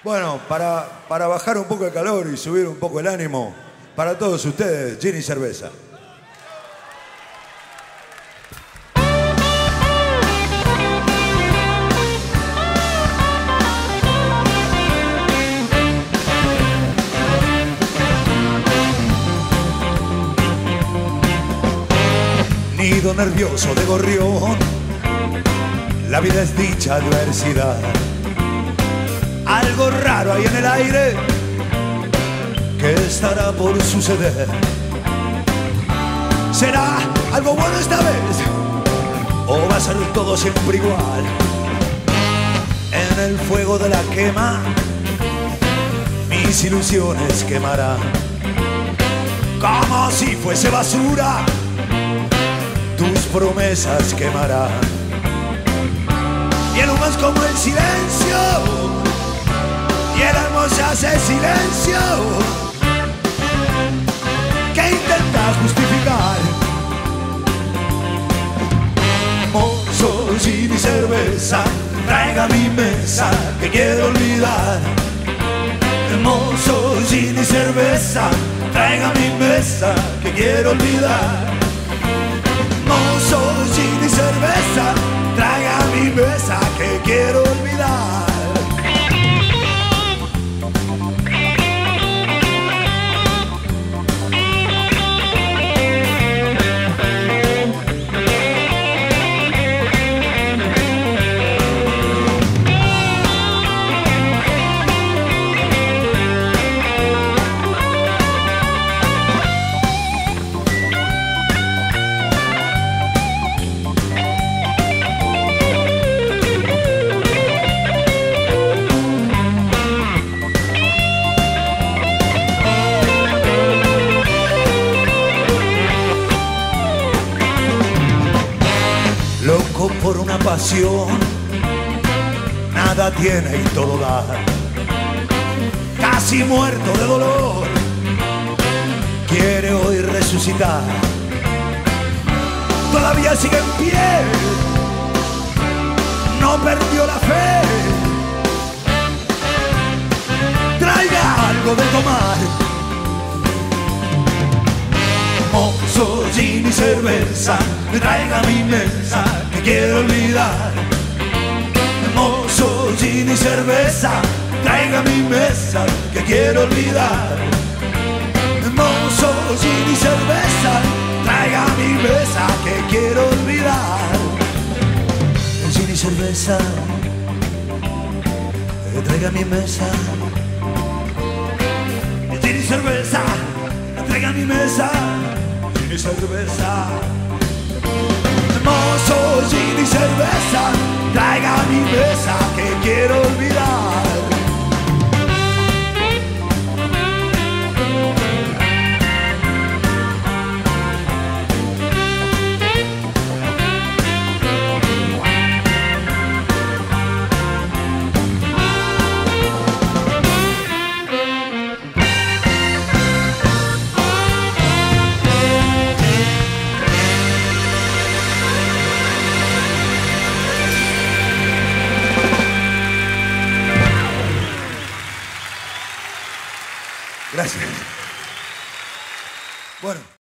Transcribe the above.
Bueno, para bajar un poco el calor y subir un poco el ánimo, para todos ustedes, gin y cerveza. Nido nervioso de gorrión, la vida es dicha adversidad. Algo raro hay en el aire que estará por suceder. ¿Será algo bueno esta vez o va a ser todo siempre igual? En el fuego de la quema mis ilusiones quemarán como si fuese basura. Tus promesas quemarán y el humo es como el silencio y el alma se hace silencio que intenta justificar. Mozo, gin y cerveza, traiga a mi mesa que quiero olvidar. Mozo, gin y cerveza, traiga a mi mesa que quiero olvidar. Mozo, gin y cerveza, traiga a mi mesa que quiero olvidar. Loco por una pasión, nada tiene y todo da. Casi muerto de dolor, quiere hoy resucitar. Todavía sigue en pie, no perdió la fe. Traiga algo de tomar. Mozo, gin y cerveza, me traiga a mi mesa que quiero olvidar. Mozo, gin y cerveza, traiga a mi mesa que quiero olvidar. Mozo, gin y cerveza, traiga a mi mesa que quiero olvidar. Gin y cerveza, traiga a mi mesa. Gin y cerveza, traiga a mi mesa. Gin y cerveza. Mozo, gin y cerveza, traiga a mi mesa que quiero olvidar. Gracias. Bueno.